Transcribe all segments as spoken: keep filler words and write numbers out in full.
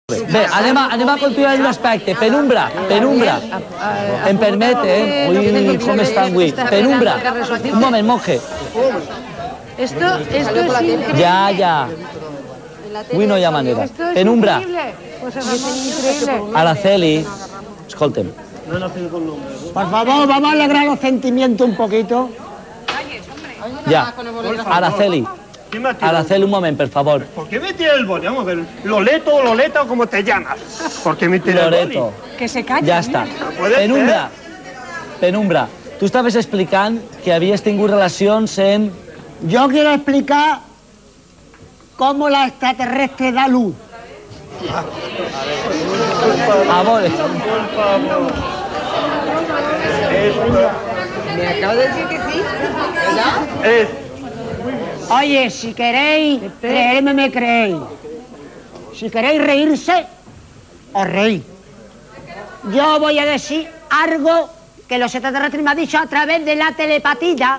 Bé, anem a, anem a continuar un aspecte. Penumbra, penumbra. Em permet, eh? Ui, com estan avui. Penumbra. Un moment, monje. Esto, esto es increíble. Ja, ja. Avui no hi ha manera. Penumbra. Araceli. Escolta'm. Por favor, vamos a alegrar los sentimientos un poquito. Ja. Araceli. Araceli, un moment, per favor. ¿Por qué me tira el boli? Vamos a ver. Loleto o Loleta o como te llamas. ¿Por qué me tira el boli? Loreto. Que se calle. Ja està. puede Penumbra. Penumbra. Tu estaves explicant que havies tingut relacions en... Yo quiero explicar cómo la extraterrestre da luz. A veure. Me acabo de decir que sí, ¿verdad? Es Oye, si queréis creerme, me creéis. Si queréis reírse, os reís. Yo voy a decir algo que los extraterrestres me han dicho a través de la telepatía.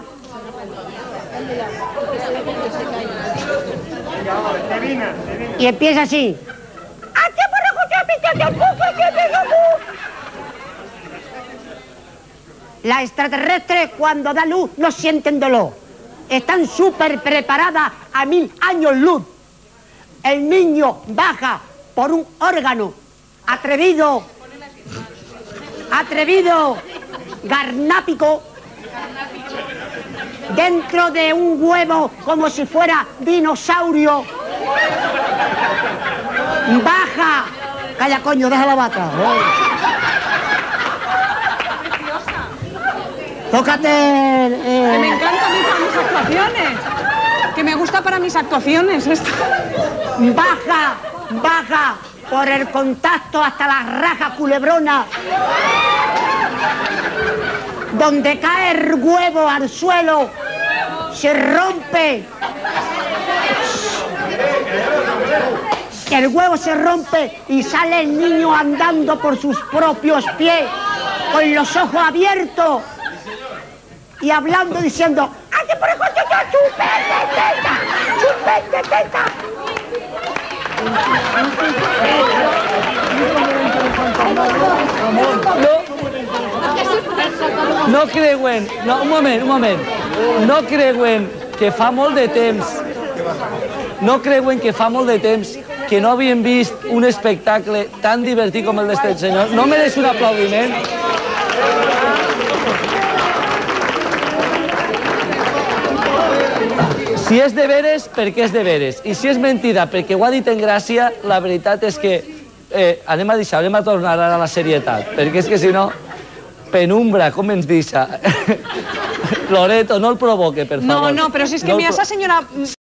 Y empieza así. La extraterrestre cuando da luz no sienten dolor. Están súper preparadas a mil años luz. El niño baja por un órgano atrevido, atrevido, garnápico, dentro de un huevo como si fuera dinosaurio. Baja. Calla, coño, deja la bata. Tócate. Eh. Que me encanta a mí para mis actuaciones. Que me gusta para mis actuaciones esto. Baja, baja por el contacto hasta la raja culebrona. Donde cae el huevo al suelo, se rompe. El huevo se rompe y sale el niño andando por sus propios pies, con los ojos abiertos y hablando, diciendo: ¡ay, por el coche, chupete, teta! ¡Chupete, teta! No, no creuen, no, un moment, un moment. No creuen que fa molt de temps, no creuen que fa molt de temps que no havien vist un espectacle tan divertit com el d'este senyor. No mereix un aplaudiment? Si és de veres, perquè és de veres. I si és mentida, perquè ho ha dit en gràcia, la veritat és que eh, anem a deixar, anem a tornar ara a la serietat, perquè és que si no, penumbra, com ens deixa? Loreto, no el provoque, per favor. No, no, pero si es que no mira, pro... esa señora